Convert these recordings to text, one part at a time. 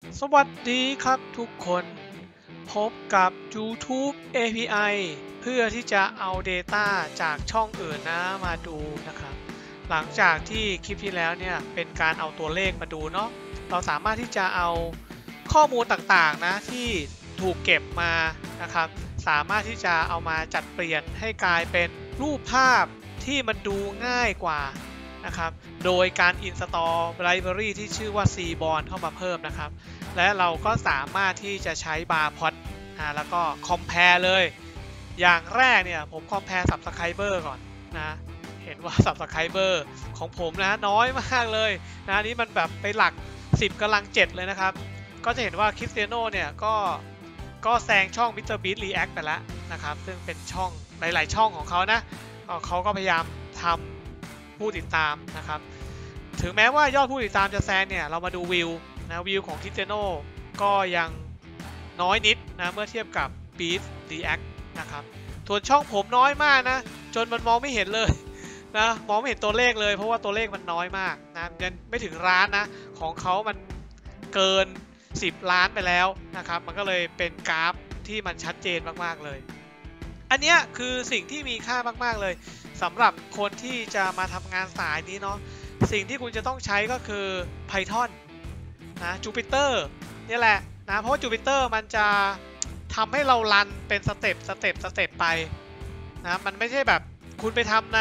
สวัสดีครับทุกคนพบกับ YouTube API เพื่อที่จะเอา Data จากช่องอื่นนะมาดูนะครับหลังจากที่คลิปที่แล้วเนี่ยเป็นการเอาตัวเลขมาดูเนาะเราสามารถที่จะเอาข้อมูลต่างๆนะที่ถูกเก็บมานะครับสามารถที่จะเอามาจัดเปลี่ยนให้กลายเป็นรูปภาพที่มันดูง่ายกว่านะครับโดยการ install library ที่ชื่อว่า Seaborn เข้ามาเพิ่มนะครับและเราก็สามารถที่จะใช้ bar plot แล้วก็ compare เลยอย่างแรกเนี่ยผม compare subscriber ก่อนนะเห็นว่า subscriber ของผมนะน้อยมากเลยนะนี้มันแบบไปหลัก10กำลัง7เลยนะครับก็จะเห็นว่าคริสเตียโนเนี่ยก็แซงช่อง MrBeast React ไปแล้วนะครับซึ่งเป็นช่องหลายๆช่องของเขานะเขาก็พยายามทำผู้ติดตามนะครับถึงแม้ว่ายอดผู้ติดตามจะแซงเนี่ยเรามาดูวิวนะวิวของคริสเตียโนก็ยังน้อยนิดนะเมื่อเทียบกับ Beast React นะครับส่วนช่องผมน้อยมากนะจนมันมองไม่เห็นเลยนะมองไม่เห็นตัวเลขเลยเพราะว่าตัวเลขมันน้อยมากนะยังไม่ถึงล้านนะของเขามันเกิน10 ล้านไปแล้วนะครับมันก็เลยเป็นกราฟที่มันชัดเจนมากๆเลยอันนี้คือสิ่งที่มีค่ามากๆเลยสำหรับคนที่จะมาทำงานสายนี้เนาะสิ่งที่คุณจะต้องใช้ก็คือ Python นะ Jupyter นี่แหละนะเพราะว่า Jupyter มันจะทำให้เรารันเป็นสเต็ปไปนะมันไม่ใช่แบบคุณไปทำใน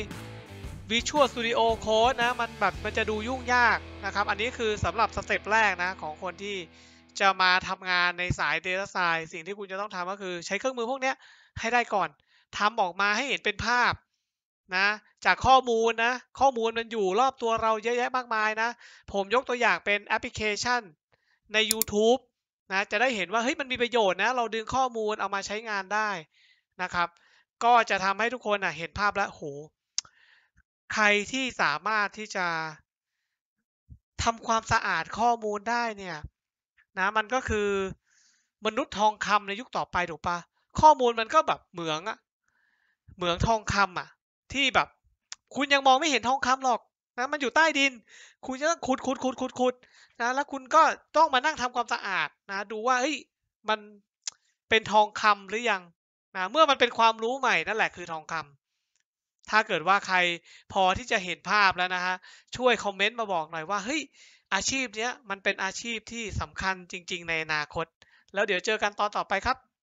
Visual Studio Code นะมันจะดูยุ่งยากนะครับอันนี้คือสำหรับสเต็ปแรกนะของคนที่จะมาทำงานในสาย Data Science สิ่งที่คุณจะต้องทำก็คือใช้เครื่องมือพวกนี้ให้ได้ก่อนทำออกมาให้เห็นเป็นภาพนะจากข้อมูลนะข้อมูลมันอยู่รอบตัวเราเยอะแยะมากมายนะผมยกตัวอย่างเป็นแอปพลิเคชันใน YouTube นะจะได้เห็นว่าเฮ้ยมันมีประโยชน์นะเราดึงข้อมูลเอามาใช้งานได้นะครับก็จะทำให้ทุกคนเห็นภาพแล้วโหใครที่สามารถที่จะทำความสะอาดข้อมูลได้เนี่ยนะมันก็คือมนุษย์ทองคำในยุคต่อไปถูกปะข้อมูลมันก็แบบเหมืองทองคำที่แบบคุณยังมองไม่เห็นทองคำหรอกนะมันอยู่ใต้ดินคุณจะต้องขุดนะแล้วคุณก็ต้องมานั่งทำความสะอาดนะดูว่าเฮ้ยมันเป็นทองคำหรือยังนะเมื่อมันเป็นความรู้ใหม่นั่นแหละคือทองคำถ้าเกิดว่าใครพอที่จะเห็นภาพแล้วนะฮะช่วยคอมเมนต์มาบอกหน่อยว่าเฮ้ยอาชีพเนี้ยมันเป็นอาชีพที่สำคัญจริงๆในอนาคตแล้วเดี๋ยวเจอกันตอนต่อไปครับ